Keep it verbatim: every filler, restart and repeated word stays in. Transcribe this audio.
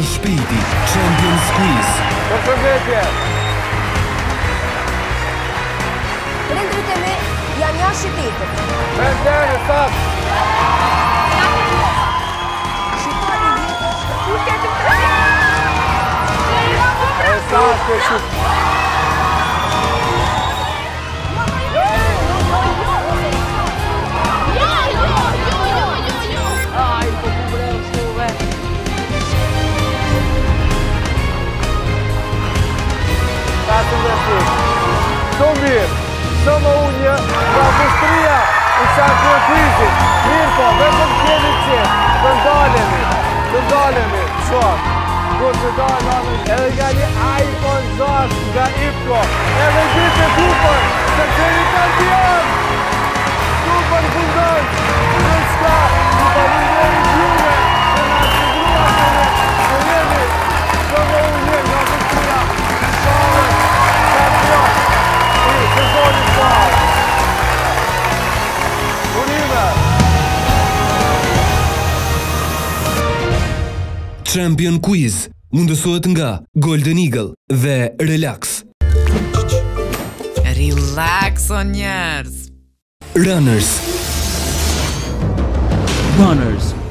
shpejti, Champions Quiz. Përshëndetje. Prindrit e mi janë jashtë qytetit. Prandere, sakt. Shqiptari vjetër. E saktë, shumë. Shumë mirë, shumë unë nga mustria i Champion Quizit. Mirë po, vetëm kjeni qenë, të ndalemi, të ndalemi, shumë. Kur të ndalemi, edhe nga një iPhone gjashtë nga Ipko, edhe gjithë e kupër, se qeni kampion! Kupër fundon, në shka, në palimderi t'juve, në nga sigurua të ne, të jemi, shumë unë nga mustria, shumë kampion! Sezonit parë. Unime. Champion Quiz mundësohet nga Golden Eagle dhe Relax. Relax o njerëz. Runners. Runners.